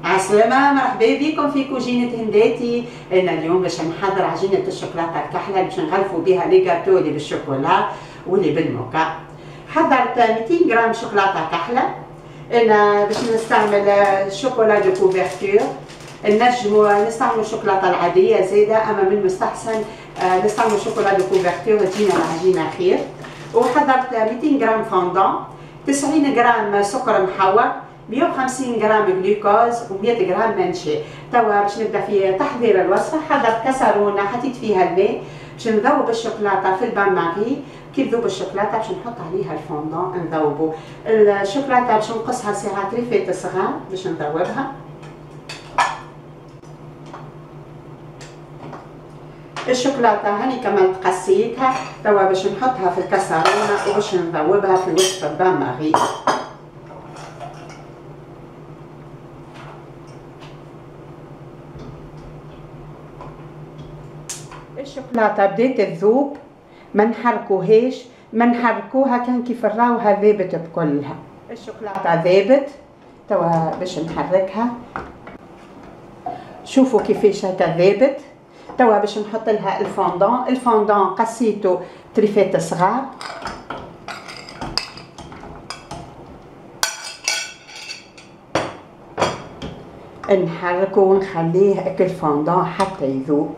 عسلامة، مرحبا بكم في كوجينة هنداتي. انا اليوم باش نحضر عجينة الشوكولاتة الكحلة باش نغلفوا بها لي جاتو اللي بالشوكولا واللي بالموكا. حضرت 200 غرام شوكولاتة كحلة. انا باش نستعمل شوكولا دو كوفرتور. نجمو نستعملوا الشوكولاتة العادية زايدة، اما من المستحسن نستعملوا شوكولا دو كوفرتور تجينا العجينة خير. وحضرت 200 غرام فوندون، 90 غرام سكر محوى، 150 غرام جلوكوز و100 غرام منشي. توا باش نبدا في تحضير الوصفه. حضرت كسرونه حطيت فيها الماء باش نذوب الشوكولاته في البان ماغي. كي تذوب الشوكولاته باش نحط عليها الفوندون نذوبو. الشوكولاته باش نقصها ساعات ريفات صغار باش نذوبها. الشوكولاته هاني كمان قسيتها، توا باش نحطها في الكسرونه وباش نذوبها في وسط البان ماغي. الشوكولاته بدات تذوب، ما نحركوهاش، ما نحركوها كان كيف نراوها ذابت بكلها. الشوكولاته ذابت، توا باش نحركها. شوفوا كيفاش هكا ذابت. توا باش نحط لها الفوندون. الفوندون قسيته تريفات صغار. نحركو ونخليه هكا الفوندون حتى يذوب.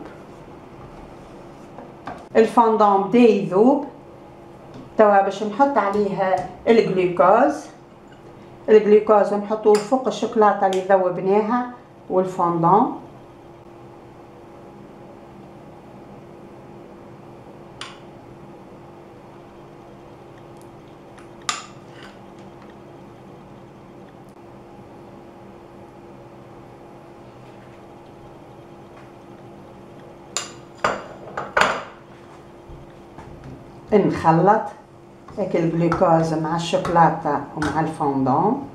الفوندون بدا يذوب، توا باش نحط عليه الجلوكوز. الجلوكوز نحطوه فوق الشوكولاته اللي ذوبناها والفوندون. نخلط هيك الجلوكوز مع الشوكولاته ومع الفوندون،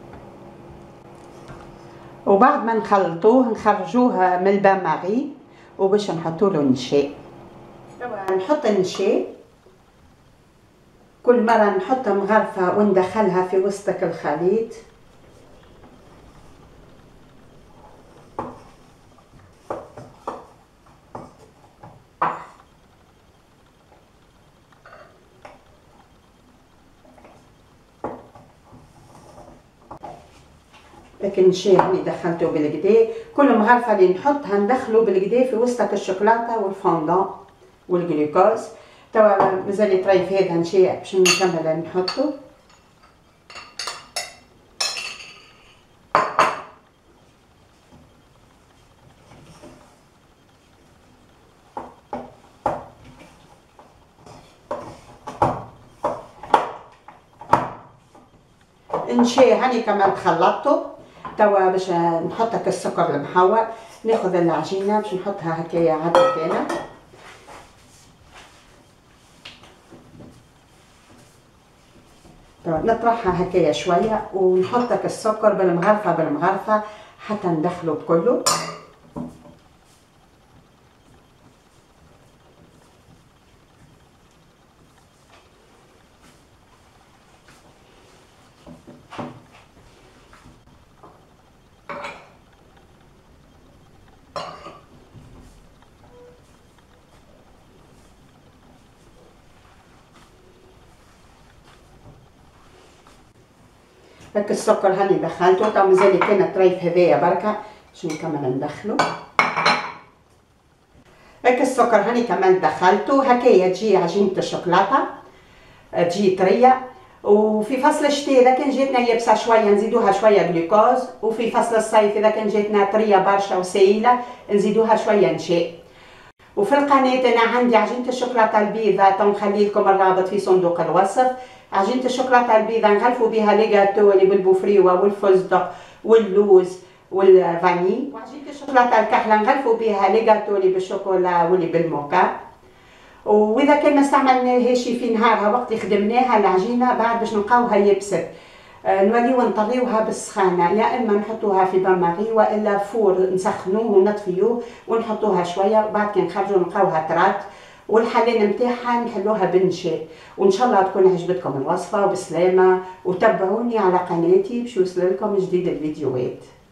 وبعد ما نخلطوه نخرجوه من البان ماغي وباش نحطوا له النشا. توا نحط النشا، كل مره نحط مغرفه وندخلها في وسط الخليط. لكن الشاي اللي دخلته بالكدا، كل مغرفه اللي نحطها ندخلو بالكدا في وسط الشوكولاته والفوندون والجلوكوز. توا مازال يطريف هذا نشاء باش نكمل نحطو. النشاء هاني كمان خلطته. توا باش نحط السكر المحوى. ناخذ العجينه باش نحطها هكايا عدكانه. توا نطرحها هكايا شويه ونحط السكر بالمغرفه بالمغرفه حتى ندخله بكله. هاك السكر هاني دخلته. تو مازال كان طريف هذايا بركه باش نكمل ندخلو. هاك السكر هاني كمان دخلته. هكايا تجي عجينه الشوكولاته، تجي طريه. وفي فصل الشتاء اذا كان جاتنا يابسه شويه نزيدوها شويه جلوكوز، وفي فصل الصيف اذا كان جاتنا طريه برشا وسائله نزيدوها شويه نشاء. وفي القناه انا عندي عجينه الشوكولاته البيضاء، تنخلي لكم الرابط في صندوق الوصف. عجينه الشوكولاته البيضاء نغلفوا بها لي جاتو اللي بالبوفريوه والفستق واللوز والفاني. وعجينه الشوكولاته الكحله نغلفوا بها لي جاتو اللي بالشوكولا واللي بالموكا. واذا كان ما استعملناهاش في نهارها وقت اللي خدمناها العجينه بعد باش نلقاوها يبست، نوليو نطريوها بالسخانه، يا اما نحطوها في بان ماغي والا فور نسخنوه ونطفيوه ونحطوها شويه، وبعد كي نخرجوا نلقاوها طرات. والحلين نتاعها نحلوها بالنشاء. وان شاء الله تكون عجبتكم الوصفه وبسلامه، وتابعوني على قناتي باش يوصل لكم جديد الفيديوهات.